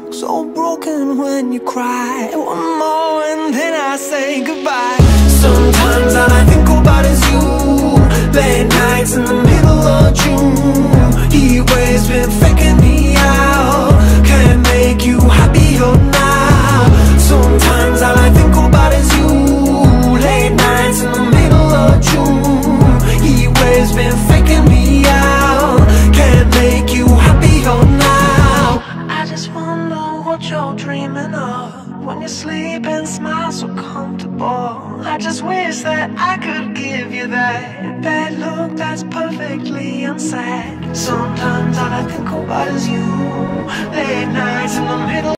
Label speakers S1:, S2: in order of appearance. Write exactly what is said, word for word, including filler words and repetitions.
S1: so broken when you cry. One more and then I say goodbye. Sometimes all I think about is you. Late nights in the middle of June. Heat waves been faking me out. Can't make you happier now. Sometimes all I think about is you. Late nights in the middle of June. Heat waves been faking me out. Can't make you happier now. I just wonder what you're dreaming of when you sleep and smile so comfortable. I just wish that I could give you that that look that's perfectly unsaid. Sometimes all I think about is you. Late nights in the middle